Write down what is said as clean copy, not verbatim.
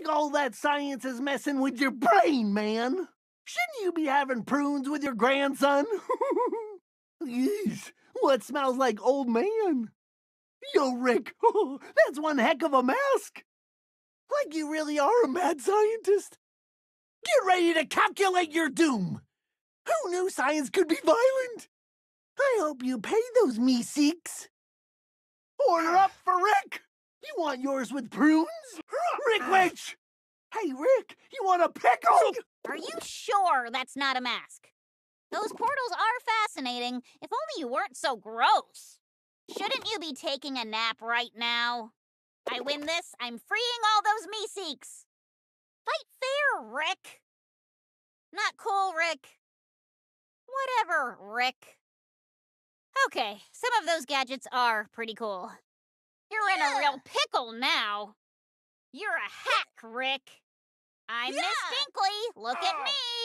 think all that science is messing with your brain, man. Shouldn't you be having prunes with your grandson? Yeesh, what smells like old man? Yo, Rick, that's one heck of a mask. Like you really are a mad scientist. Get ready to calculate your doom. Who knew science could be violent? I hope you pay those Meeseeks. Order up for Rick. You want yours with prunes? Rick Witch! Hey, Rick, you want a pickle? Are you sure that's not a mask? Those portals are fascinating, if only you weren't so gross. Shouldn't you be taking a nap right now? I win this, I'm freeing all those Meeseeks. Fight fair, Rick. Not cool, Rick. Whatever, Rick. Okay, some of those gadgets are pretty cool. You're in a real pickle now. You're a hack, Rick. I'm Miss Dinkley. Look at me.